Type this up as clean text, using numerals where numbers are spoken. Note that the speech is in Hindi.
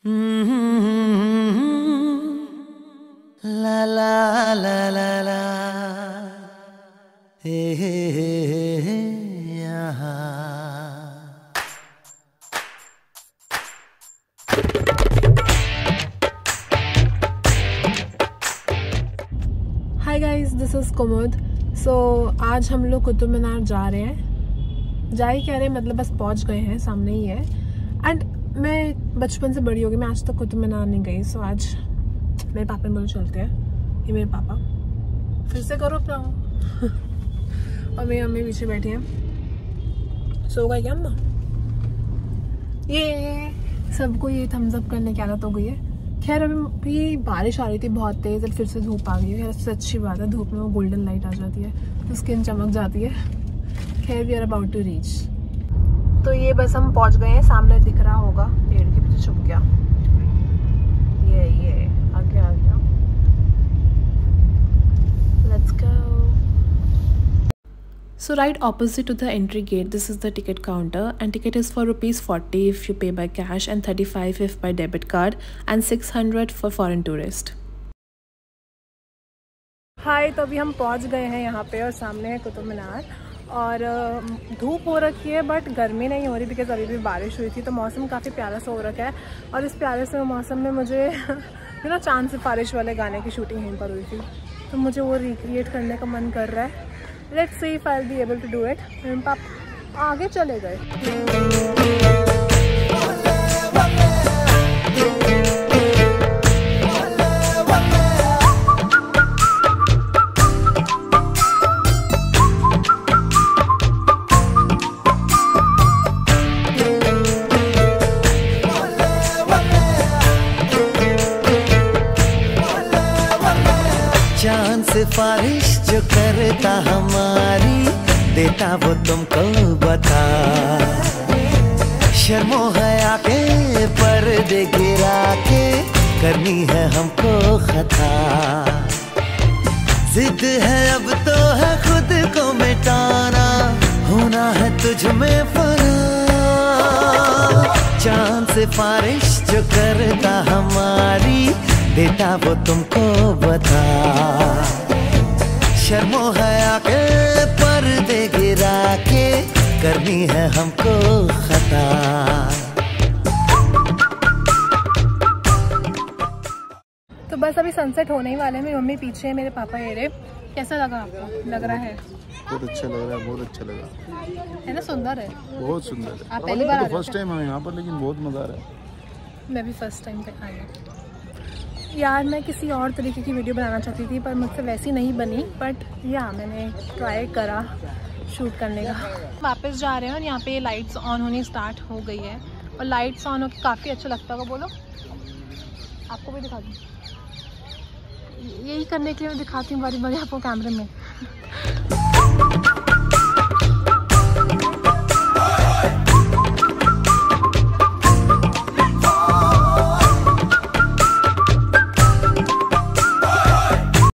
ला ला ला ला ला हे यहाँ। Hi guys, this is Kumud. So आज हम लोग कुतुब मीनार जा रहे हैं। जा ही कह रहे हैं, मतलब बस पहुंच गए हैं, सामने ही है। एंड मैं बचपन से बड़ी हो गई, मैं आज तक कुतुब मीनार नहीं गई। सो आज मेरे पापा ने बोले चलते हैं। ये मेरे पापा, फिर से करो अपना। और मेरी मम्मी पीछे बैठी हैं। सो गए क्या अम्मा? ये सबको ये थम्स अप करने की आदत हो गई है। खैर अभी बारिश आ रही थी बहुत तेज़, अब फिर से धूप आ गई है। सबसे अच्छी बात है, धूप में वो गोल्डन लाइट आ जाती है तो स्किन चमक जाती है। खैर we are about to reach. तो ये बस हम पहुंच गए हैं, सामने दिख रहा होगा, पेड़ के पीछे छुप गया। ये आ गया। Let's go. So right opposite to the entry gate, this is the ticket counter, and ticket is for ₹40 if you pay by cash and 35 if by debit card and 600 for foreign tourist. Hi, तो अभी हम पहुंच गए हैं यहाँ पे और सामने है कुतुब मीनार। और धूप हो रखी है बट गर्मी नहीं हो रही, बिकॉज अभी भी बारिश हुई थी। तो मौसम काफ़ी प्यारा सा हो रखा है। और इस प्यारे से मौसम में मुझे चांद सिफारिश वाले गाने की शूटिंग यहीं पर हुई थी, तो मुझे वो रिक्रिएट करने का मन कर रहा है। Let's see if I'll be able to do it. मेरे पापा आगे चले गए। चांद सिफारिश जो करता हमारी, देता वो तुमको बता। शर्मो हया के पर्दे गिरा के करनी है हमको खता। जिद है अब तो है खुद को मिटाना, होना है तुझ में फना। चांद सिफारिश जो करता हमारी, देता वो तुमको बता। शर्मो हया के पर्दे गिरा के करनी है हमको खता। तो बस अभी सनसेट होने ही वाले हैं। मेरी मम्मी पीछे है, मेरे पापा ये रहे। कैसा लगा आपको? लग रहा है बहुत अच्छा लग रहा है, बहुत अच्छा लगा है ना? सुंदर है, बहुत सुंदर है। आप पहली बार? फर्स्ट टाइम है यहाँ पर, लेकिन बहुत मजा आ रहा है। मैं भी फर्स्ट टाइम पे आई हूँ यार। मैं किसी और तरीके की वीडियो बनाना चाहती थी पर मुझसे वैसी नहीं बनी, बट या मैंने ट्राई करा शूट करने का। वापस जा रहे हैं और यहाँ पे लाइट्स ऑन होनी स्टार्ट हो गई है। और लाइट्स ऑन होकर काफ़ी अच्छा लगता होगा। बोलो, आपको भी दिखा दूँ। यही करने के लिए मैं दिखाती हूँ बारी बारी आपको कैमरे में।